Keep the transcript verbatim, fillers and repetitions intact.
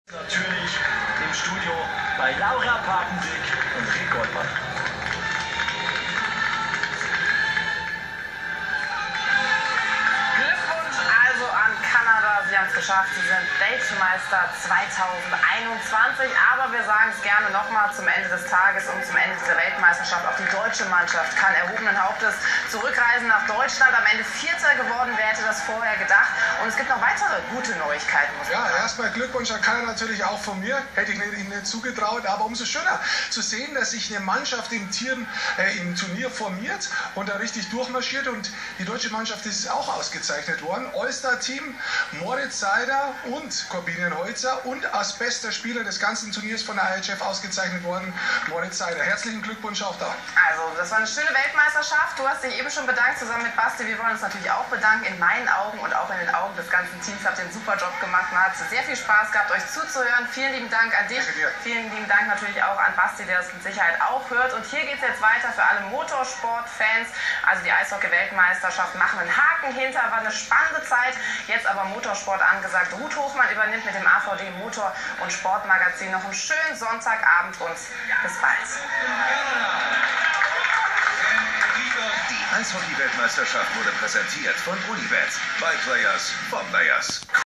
Natürlich im Studio bei Laura Papendick und Rick Goldmann. Glückwunsch also an Kanada, Sie haben es geschafft, Sie sind Weltmeister zweitausendeinundzwanzig, aber wir sagen es gerne nochmal zum Ende des Tages und zum Ende dieser Weltmeisterschaft. Auch die deutsche Mannschaft kann erhobenen Hauptes zurückreisen nach Deutschland. Am Ende Vierter geworden, wer hätte das vorher gedacht? Und es gibt noch weitere gute Neuigkeiten, muss man Ja, sagen. erstmal Glückwunsch an Kanada natürlich auch von mir. Hätte ich Ihnen nicht zugetraut, aber umso schöner zu sehen, dass sich eine Mannschaft im, Tieren, äh, im Turnier formiert und da richtig durchmarschiert. Und die deutsche Mannschaft ist auch ausgezeichnet worden. All-Star-Team, Moritz Seider und Corbinian Holzer und als bester Spieler des ganzen Turniers von der I H F ausgezeichnet worden, Moritz Seider. Herzlichen Glückwunsch auch da. Also, das war eine schöne Weltmeisterschaft. Du hast dich eben schon bedankt, zusammen mit Basti. Wir wollen uns natürlich auch bedanken. In meinen Augen und auch in den Augen des ganzen Teams habt ihr einen super Job gemacht. Man hat sehr viel Spaß gehabt, euch zuzuhören. Vielen lieben Dank an dich. Vielen lieben Dank natürlich auch an Basti, der das mit Sicherheit auch hört. Und hier geht es jetzt weiter für alle Motorsport-Fans. Also die Eishockey-Weltmeisterschaft machen einen Haken hinter. War eine spannende Zeit. Jetzt aber Motorsport angesagt. Ruth Hofmann übernimmt mit dem A V D Motor- und Sportmagazin noch einen schönen Sonntagabend und bis bald. Die Eishockey-Weltmeisterschaft wurde präsentiert von Unibet. By Players, for Players.